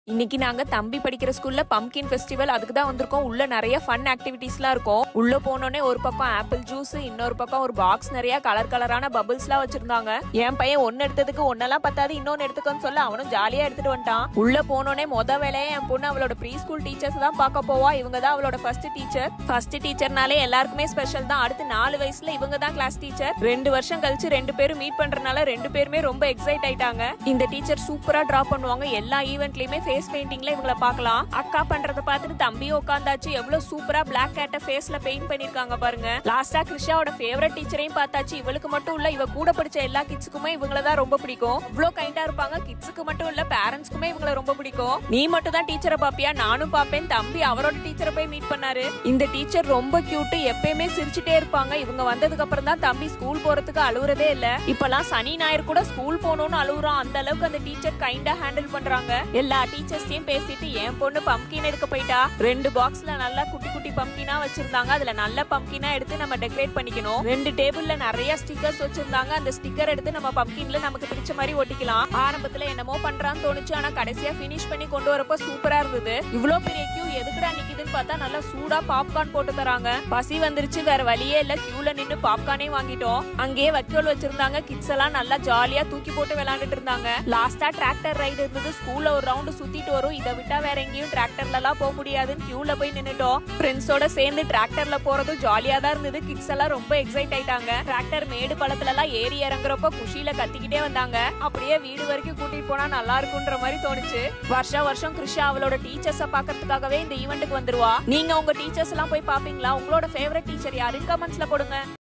இன்னைக்கு நாங்க தம்பி படிக்கிற ஸ்கூல்ல பம்கின் ஃபெஸ்டிவல் அதுக்கு தான் வந்திருக்கோம். உள்ள நிறைய ஃபன் ஆக்டிவிட்டீஸ்லாம் இருக்கும். உள்ள போனோடனே ஒரு பக்கம் ஆப்பிள் ஜூஸ், இன்னொரு பக்கம் ஒரு பாக்ஸ் நிறைய கலரான பபிள்ஸ்லாம் வச்சிருந்தாங்க. என் பையன் ஒன்னு எடுத்ததுக்கு ஒன்னெல்லாம் பத்தாது, இன்னொன்னு எடுத்துக்கன்னு சொல்ல அவனும் ஜாலியா எடுத்துட்டு வந்துட்டான். உள்ள போனோடனே வேலையை என் பொண்ணு அவளோட ப்ரீ ஸ்கூல் டீச்சர்ஸ் தான் பார்க்க போவா. இவங்க தான் அவளோட ஃபர்ஸ்ட் டீச்சர்னாலே எல்லாருக்குமே ஸ்பெஷல் தான். அடுத்து 4 வயசுல இவங்க தான் கிளாஸ் டீச்சர். 2 வருஷம் கழிச்சு 2 பேரும் மீட் பண்றதுனால 2 பேருமே ரொம்ப எக்ஸைட் ஆயிட்டாங்க. இந்த டீச்சர் சூப்பரா டிரா பண்ணுவாங்க. எல்லா ஈவென்ட்லயுமே ஃபேஸ் பெயிண்டிங்ல இவங்கள பார்க்கலாம். அக்கா பண்றத பார்த்துட்டு தம்பியும் உட்காந்தாச்சு. எவ்வளவு சூப்பரா பிளாக் கேட்ட ஃபேஸ்ல பெயிண்ட் பண்ணிருக்காங்க பாருங்க. லாஸ்டா கிருஷாவோட ஃபேவரட் டீச்சரையும் பார்த்தாச்சு. இவளுக்கு மட்டும் இல்ல, இவ கூட படிச்ச எல்லா கிட்ஸுக்குமே இவங்கள தான் ரொம்ப பிடிக்கும். இவ்வளவு கைண்டா இருப்பாங்க. கிட்ஸுக்கு மட்டும் இல்ல, பேரண்ட்ஸ்க்குமே இவங்கள ரொம்ப பிடிக்கும். நீ மட்டும் தான் டீச்சரை பாப்பியா? நானும் பாப்பேன். தம்பி அவரோட டீச்சரை போய் மீட் பண்ணாரு. இந்த டீச்சர் ரொம்ப கியூட், எப்பயுமே சிரிச்சுட்டே இருப்பாங்க. இவங்க வந்ததுக்கு அப்புறம் தான் தம்பி ஸ்கூல் போறதுக்கு அழுவுறதே இல்ல. இப்பெல்லாம் சனி ஞாயிறு கூட ஸ்கூல் போகணும்னு அழுவுறான். அந்த அளவுக்கு அந்த டீச்சர் கைண்டா ஹேண்டில் பண்றாங்க. எல்லா டீச்சர்ஸையும் பேசிட்டு என் பொண்ணு பம்கின் எடுக்க போயிட்டா. 2 பாக்ஸ்ல நல்லா குட்டி குட்டி பம்கினா வச்சிருந்தாங்க. அதுல நல்ல பம்கினா எடுத்து நம்ம டெக்கரேட் பண்ணிக்கணும். 2 டேபிள்ல நிறைய ஸ்டிக்கர்ஸ் வச்சிருந்தாங்க. அந்த ஸ்டிக்கர் எடுத்து நம்ம பம்கின்ல நமக்கு பிடிச்ச மாதிரி ஒட்டிக்கலாம். ஆரம்பத்துல என்னமோ பண்றான்னு தோணுச்சு, ஆனா கடைசியா பினிஷ் பண்ணி கொண்டு வரப்ப சூப்பரா இருந்தது. இவ்ளோ பெரிய கியூ எதுக்குடா நிக்குதுன்னு பார்த்தா நல்லா சூடா பாப்கார்ன் போட்டு தராங்க. பசி வந்துருச்சு, வேற வழியே இல்ல. கியூல நின்னு பாப்கார்னே வாங்கிட்டோம். அங்கேயே வைக்கோல் வச்சிருந்தாங்க. கிட்ஸ் எல்லாம் நல்லா ஜாலியா தூக்கி போட்டு விளையாண்டுட்டு இருந்தாங்க. லாஸ்டா டிராக்டர் ரைடு இருந்தது. ஸ்கூல்ல ஒரு ரவுண்ட் சுத்திட்டு வரும். இதை விட்டா வேற எங்கேயும் டிராக்டர்ல எல்லாம் போக முடியாதுன்னு கியூல போய் நின்னுட்டோம். ஃப்ரெண்ட்ஸோட சேர்ந்து டிராக்டர்ல போறதும் ஜாலியா தான் இருந்தது. கிட்ஸ் எல்லாம் ரொம்ப எக்ஸைட் ஆயிட்டாங்க. டிராக்டர் மேடு பள்ளத்துல எல்லாம் ஏறி இறங்குறப்ப குஷியில கத்திக்கிட்டே வந்தாங்க. அப்படியே வீடு வரைக்கும் கூட்டிட்டு போனா நல்லா இருக்குன்ற மாதிரி தோணுச்சு. வருஷம் கிருஷா அவளோட டீச்சர்ஸ பாக்கிறதுக்காகவே இந்த ஈவெண்ட்டுக்கு வந்துருவா. நீங்க உங்க டீச்சர்ஸ் எல்லாம் போய் பாப்பீங்களா? உங்களோட ஃபேவரட் டீச்சர் யாருன்னு கமெண்ட்ஸ்ல போடுங்க.